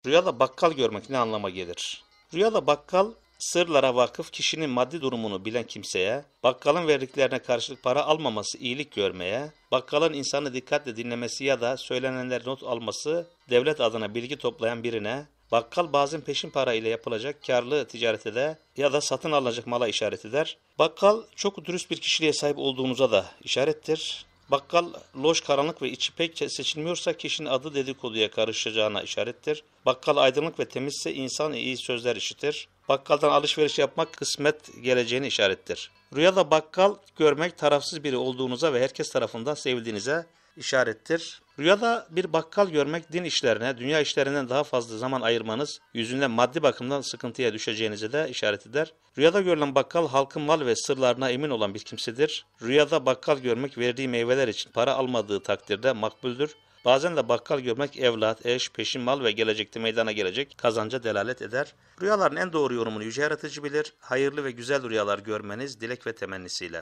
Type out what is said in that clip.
Rüyada bakkal görmek ne anlama gelir? Rüyada bakkal, sırlara vakıf kişinin maddi durumunu bilen kimseye, bakkalın verdiklerine karşılık para almaması iyilik görmeye, bakkalın insanı dikkatle dinlemesi ya da söylenenleri not alması, devlet adına bilgi toplayan birine, bakkal bazen peşin para ile yapılacak karlı ticarete de ya da satın alınacak mala işaret eder. Bakkal çok dürüst bir kişiliğe sahip olduğunuza da işarettir. Bakkal loş, karanlık ve içi pek seçilmiyorsa kişinin adı dedikoduya karışacağına işarettir. Bakkal aydınlık ve temizse insan iyi sözler işitir. Bakkaldan alışveriş yapmak kısmet geleceğini işarettir. Rüyada bakkal görmek tarafsız biri olduğunuza ve herkes tarafından sevildiğinize işarettir. Rüyada bir bakkal görmek din işlerine, dünya işlerinden daha fazla zaman ayırmanız yüzünden maddi bakımdan sıkıntıya düşeceğinize de işaret eder. Rüyada görülen bakkal halkın mal ve sırlarına emin olan bir kimsedir. Rüyada bakkal görmek verdiği meyveler için para almadığı takdirde makbuldür. Bazen de bakkal görmek evlat, eş, peşin mal ve gelecekte meydana gelecek kazanca delalet eder. Rüyaların en doğru yorumunu Yüce Yaratıcı bilir. Hayırlı ve güzel rüyalar görmeniz dilek ve temennisiyle.